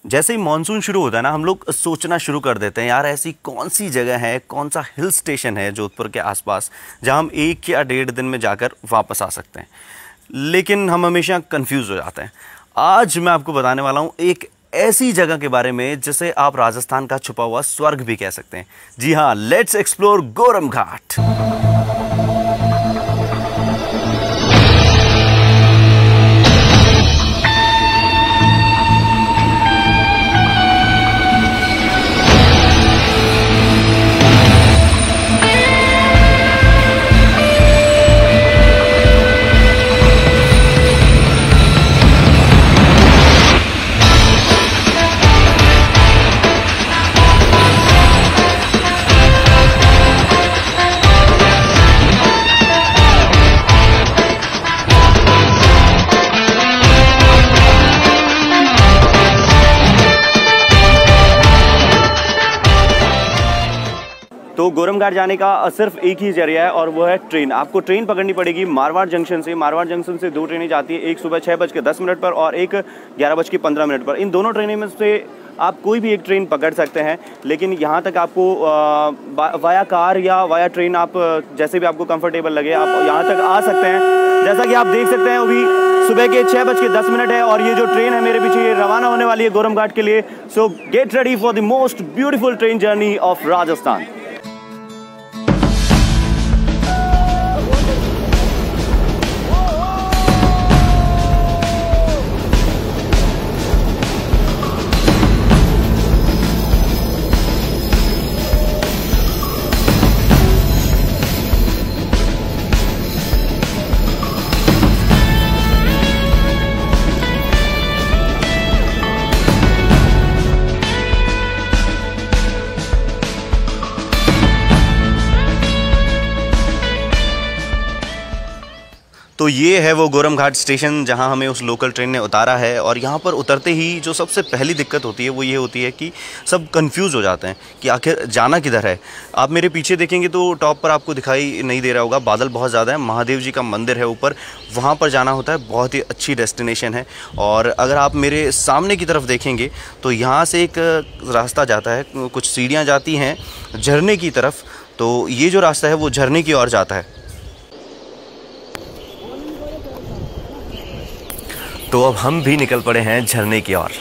जैसे ही मॉनसून शुरू होता है ना, हम लोग सोचना शुरू कर देते हैं यार ऐसी कौन सी जगह है, कौन सा हिल स्टेशन है जोधपुर के आसपास जहां हम 1 या 1.5 दिन में जाकर वापस आ सकते हैं। लेकिन हम हमेशा कंफ्यूज हो जाते हैं। आज मैं आपको बताने वाला हूं एक ऐसी जगह के बारे में जिसे आप राजस्थान का छुपा हुआ स्वर्ग भी कह सकते हैं। जी हाँ, लेट्स एक्सप्लोर गोरम घाट। तो गोरम घाट जाने का सिर्फ एक ही जरिया है और वो है ट्रेन। आपको ट्रेन पकड़नी पड़ेगी मारवाड़ जंक्शन से। मारवाड़ जंक्शन से 2 ट्रेनें जाती है, एक सुबह 6:10 पर और एक 11:15 पर। इन दोनों ट्रेनों में से आप कोई भी एक ट्रेन पकड़ सकते हैं, लेकिन यहाँ तक आपको वाया कार या वाया ट्रेन, आप जैसे भी आपको कंफर्टेबल लगे आप यहाँ तक आ सकते हैं। जैसा कि आप देख सकते हैं अभी सुबह के 6:10 है और ये जो ट्रेन है मेरे पीछे ये रवाना होने वाली है गोरम घाट के लिए। So get ready for the most beautiful train journey of Rajasthan. तो ये है वो गोरम घाट स्टेशन जहां हमें उस लोकल ट्रेन ने उतारा है। और यहाँ पर उतरते ही जो सबसे पहली दिक्कत होती है वो ये होती है कि सब कंफ्यूज हो जाते हैं कि आखिर जाना किधर है। आप मेरे पीछे देखेंगे तो टॉप पर आपको दिखाई नहीं दे रहा होगा, बादल बहुत ज़्यादा है। महादेव जी का मंदिर है ऊपर, वहाँ पर जाना होता है। बहुत ही अच्छी डेस्टिनेशन है। और अगर आप मेरे सामने की तरफ देखेंगे तो यहाँ से एक रास्ता जाता है, कुछ सीढ़ियाँ जाती हैं झरने की तरफ। तो ये जो रास्ता है वो झरने की ओर जाता है। तो अब हम भी निकल पड़े हैं झरने की ओर।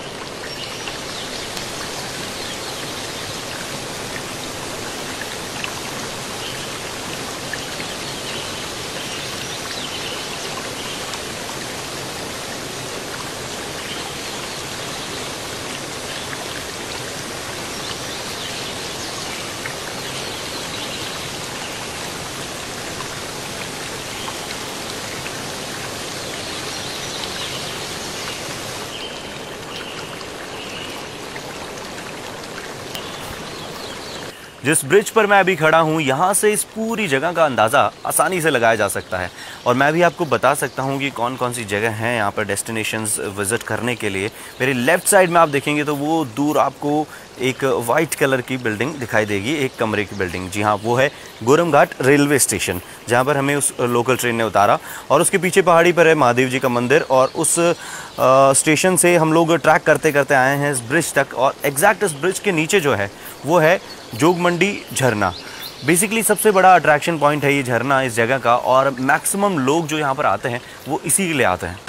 जिस ब्रिज पर मैं अभी खड़ा हूँ यहाँ से इस पूरी जगह का अंदाज़ा आसानी से लगाया जा सकता है। और मैं भी आपको बता सकता हूँ कि कौन कौन सी जगह हैं यहाँ पर डेस्टिनेशंस विज़िट करने के लिए। मेरे लेफ़्ट साइड में आप देखेंगे तो वो दूर आपको एक वाइट कलर की बिल्डिंग दिखाई देगी, एक कमरे की बिल्डिंग। जी हाँ, वो है गोरम घाट रेलवे स्टेशन जहाँ पर हमें उस लोकल ट्रेन ने उतारा। और उसके पीछे पहाड़ी पर है महादेव जी का मंदिर। और उस स्टेशन से हम लोग ट्रैक करते करते आए हैं इस ब्रिज तक। और एग्जैक्ट इस ब्रिज के नीचे जो है वो है जोगमंडी झरना। बेसिकली सबसे बड़ा अट्रैक्शन पॉइंट है ये झरना इस जगह का। और मैक्सिमम लोग जो यहाँ पर आते हैं वो इसी के लिए आते हैं।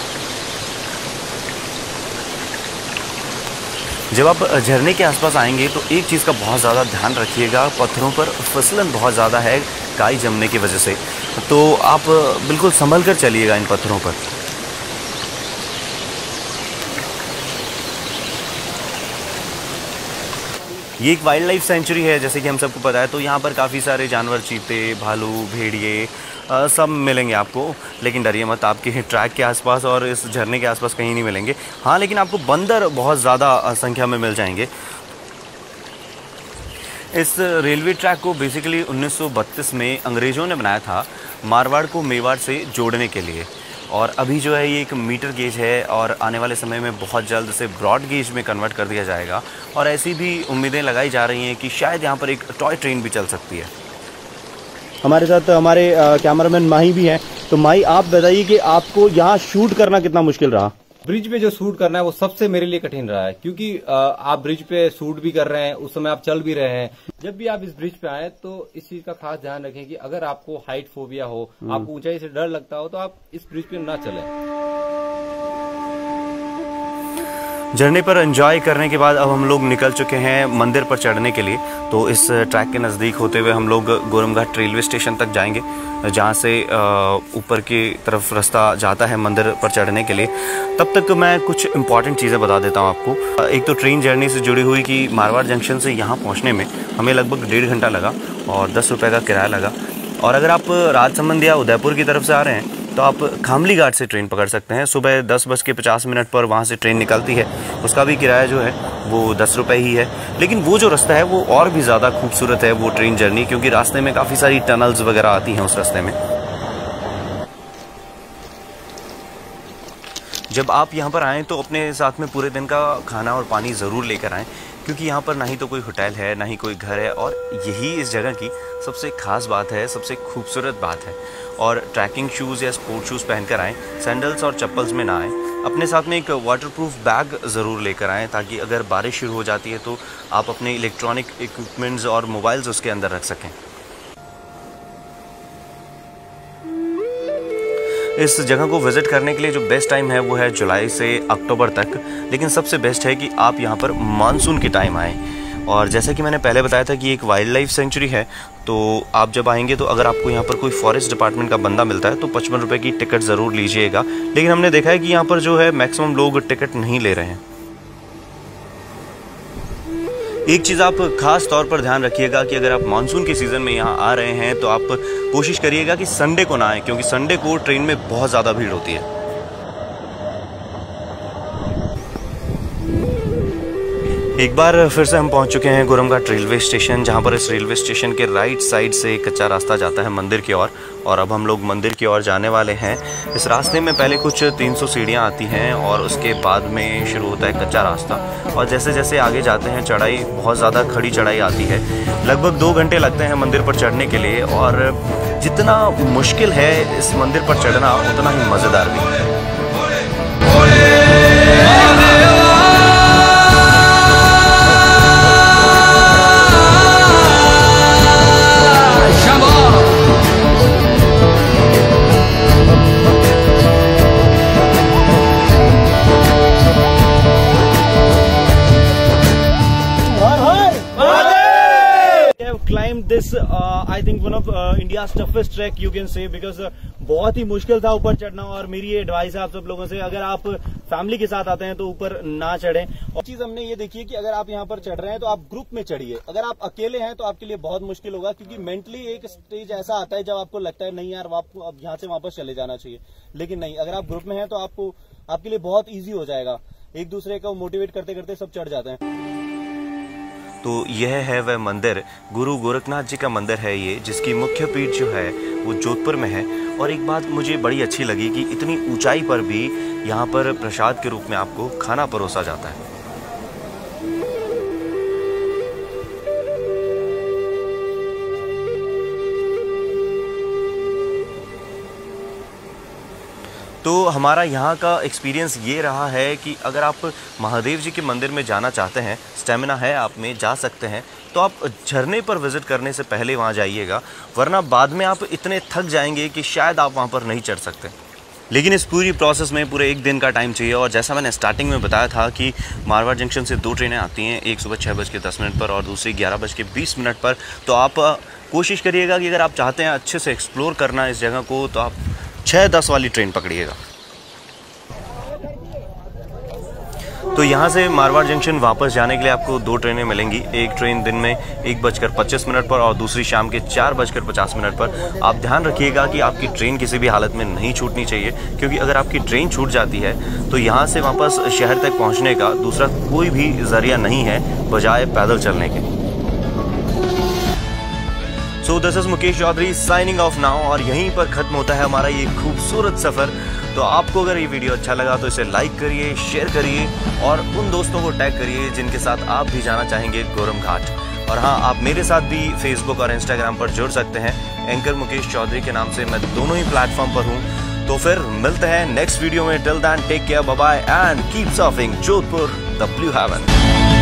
जब आप झरने के आसपास आएंगे तो एक चीज़ का बहुत ज़्यादा ध्यान रखिएगा, पत्थरों पर फिसलन बहुत ज़्यादा है काई जमने की वजह से। तो आप बिल्कुल संभल कर चलिएगा इन पत्थरों पर। ये एक वाइल्ड लाइफ सेंचुरी है जैसे कि हम सबको पता है। तो यहाँ पर काफ़ी सारे जानवर, चीते, भालू, भेड़िए सब मिलेंगे आपको। लेकिन डरिए मत, आपके ट्रैक के आसपास और इस झरने के आसपास कहीं नहीं मिलेंगे। हाँ, लेकिन आपको बंदर बहुत ज़्यादा संख्या में मिल जाएंगे। इस रेलवे ट्रैक को बेसिकली 1932 में अंग्रेज़ों ने बनाया था मारवाड़ को मेवाड़ से जोड़ने के लिए। और अभी जो है ये एक मीटर गेज है और आने वाले समय में बहुत जल्द इसे ब्रॉड गेज में कन्वर्ट कर दिया जाएगा। और ऐसी भी उम्मीदें लगाई जा रही हैं कि शायद यहाँ पर एक टॉय ट्रेन भी चल सकती है। हमारे साथ हमारे कैमरामैन माही भी हैं। तो माही, आप बताइए कि आपको यहाँ शूट करना कितना मुश्किल रहा? ब्रिज पे जो शूट करना है वो सबसे मेरे लिए कठिन रहा है, क्योंकि आप ब्रिज पे शूट भी कर रहे हैं, उस समय आप चल भी रहे हैं। जब भी आप इस ब्रिज पे आए तो इस चीज का खास ध्यान रखें कि अगर आपको हाइट फोबिया हो, आपको ऊंचाई से डर लगता हो, तो आप इस ब्रिज पे ना चलें। जर्नी पर एंजॉय करने के बाद अब हम लोग निकल चुके हैं मंदिर पर चढ़ने के लिए। तो इस ट्रैक के नज़दीक होते हुए हम लोग गोरमघाट रेलवे स्टेशन तक जाएंगे, जहां से ऊपर की तरफ रास्ता जाता है मंदिर पर चढ़ने के लिए। तब तक मैं कुछ इंपॉर्टेंट चीज़ें बता देता हूं आपको। एक तो ट्रेन जर्नी से जुड़ी हुई कि मारवाड़ जंक्शन से यहाँ पहुँचने में हमें लगभग 1.5 घंटा लगा और 10 रुपये का किराया लगा। और अगर आप राजसमंद या उदयपुर की तरफ से आ रहे हैं तो आप खामली घाट से ट्रेन पकड़ सकते हैं। सुबह 10:50 पर वहाँ से ट्रेन निकलती है, उसका भी किराया जो है वो 10 रुपये ही है। लेकिन वो जो रास्ता है वो और भी ज़्यादा खूबसूरत है, वो ट्रेन जर्नी, क्योंकि रास्ते में काफ़ी सारी टनल्स वगैरह आती हैं उस रास्ते में। जब आप यहाँ पर आएँ तो अपने साथ में पूरे दिन का खाना और पानी ज़रूर लेकर आएँ, क्योंकि यहाँ पर ना ही तो कोई होटल है, ना ही कोई घर है, और यही इस जगह की सबसे ख़ास बात है, सबसे खूबसूरत बात है। और ट्रैकिंग शूज़ या स्पोर्ट शूज़ पहनकर आएँ, सैंडल्स और चप्पल्स में ना आएँ। अपने साथ में एक वाटरप्रूफ बैग ज़रूर लेकर आएँ, ताकि अगर बारिश शुरू हो जाती है तो आप अपने इलेक्ट्रॉनिक इक्विपमेंट्स और मोबाइल्स उसके अंदर रख सकें। इस जगह को विज़िट करने के लिए जो बेस्ट टाइम है वो है जुलाई से अक्टूबर तक, लेकिन सबसे बेस्ट है कि आप यहाँ पर मानसून के टाइम आएँ। और जैसा कि मैंने पहले बताया था कि एक वाइल्ड लाइफ सेंचुरी है, तो आप जब आएंगे तो अगर आपको यहाँ पर कोई फॉरेस्ट डिपार्टमेंट का बंदा मिलता है तो 55 रुपये की टिकट ज़रूर लीजिएगा। लेकिन हमने देखा है कि यहाँ पर जो है मैक्सिमम लोग टिकट नहीं ले रहे हैं। एक चीज़ आप खास तौर पर ध्यान रखिएगा कि अगर आप मानसून के सीज़न में यहाँ आ रहे हैं तो आप कोशिश करिएगा कि संडे को ना आए, क्योंकि संडे को ट्रेन में बहुत ज़्यादा भीड़ होती है। एक बार फिर से हम पहुंच चुके हैं गोरमघाट रेलवे स्टेशन, जहां पर इस रेलवे स्टेशन के राइट साइड से कच्चा रास्ता जाता है मंदिर की ओर, और अब हम लोग मंदिर की ओर जाने वाले हैं। इस रास्ते में पहले कुछ 300 सीढ़ियां आती हैं और उसके बाद में शुरू होता है कच्चा रास्ता, और जैसे जैसे आगे जाते हैं चढ़ाई बहुत ज़्यादा खड़ी चढ़ाई आती है। लगभग 2 घंटे लगते हैं मंदिर पर चढ़ने के लिए, और जितना मुश्किल है इस मंदिर पर चढ़ना उतना ही मज़ेदार भी है। This I think one of India's toughest trek you can say, because बहुत ही मुश्किल था ऊपर चढ़ना। और मेरी ये एडवाइस है आप सब लोगों से, अगर आप फैमिली के साथ आते हैं तो ऊपर ना चढ़ें। और चीज हमने ये देखी है कि अगर आप यहाँ पर चढ़ रहे हैं तो आप ग्रुप में चढ़िए। अगर आप अकेले हैं तो आपके लिए बहुत मुश्किल होगा, क्योंकि मेंटली एक स्टेज ऐसा आता है जब आपको लगता है नहीं यार आपको अब यहाँ से वापस चले जाना चाहिए, लेकिन नहीं, अगर आप ग्रुप में हैं तो आपके लिए बहुत ईजी हो जाएगा। एक दूसरे को मोटिवेट करते करते सब चढ़ जाते हैं। तो यह है वह मंदिर, गुरु गोरखनाथ जी का मंदिर है ये, जिसकी मुख्य पीठ जो है वो जोधपुर में है। और एक बात मुझे बड़ी अच्छी लगी कि इतनी ऊंचाई पर भी यहाँ पर प्रसाद के रूप में आपको खाना परोसा जाता है। तो हमारा यहाँ का एक्सपीरियंस ये रहा है कि अगर आप महादेव जी के मंदिर में जाना चाहते हैं, स्टेमिना है आप में, जा सकते हैं, तो आप झरने पर विज़िट करने से पहले वहाँ जाइएगा, वरना बाद में आप इतने थक जाएंगे कि शायद आप वहाँ पर नहीं चढ़ सकते। लेकिन इस पूरी प्रोसेस में पूरे 1 दिन का टाइम चाहिए। और जैसा मैंने स्टार्टिंग में बताया था कि मारवाड़ जंक्शन से 2 ट्रेनें आती हैं, एक सुबह 6:10 पर और दूसरी 11:20 पर। तो आप कोशिश करिएगा कि अगर आप चाहते हैं अच्छे से एक्सप्लोर करना इस जगह को, तो आप 6:10 वाली ट्रेन पकड़िएगा। तो यहाँ से मारवाड़ जंक्शन वापस जाने के लिए आपको 2 ट्रेनें मिलेंगी। एक ट्रेन दिन में 1:25 पर और दूसरी शाम के 4:50 पर। आप ध्यान रखिएगा कि आपकी ट्रेन किसी भी हालत में नहीं छूटनी चाहिए, क्योंकि अगर आपकी ट्रेन छूट जाती है तो यहाँ से वापस शहर तक पहुँचने का दूसरा कोई भी जरिया नहीं है बजाय पैदल चलने के। So this is Mukesh Chaudhary signing off now, और यहीं पर खत्म होता है हमारा ये खूबसूरत सफ़र। तो आपको अगर ये वीडियो अच्छा लगा तो इसे लाइक करिए, शेयर करिए और उन दोस्तों को टैग करिए जिनके साथ आप भी जाना चाहेंगे गोरमघाट। और हाँ, आप मेरे साथ भी फेसबुक और इंस्टाग्राम पर जुड़ सकते हैं। एंकर मुकेश चौधरी के नाम से मैं दोनों ही प्लेटफॉर्म पर हूँ। तो फिर मिलते हैं नेक्स्ट वीडियो में। Till then take care, bye bye and keep surfing Jodhpur the blue haven.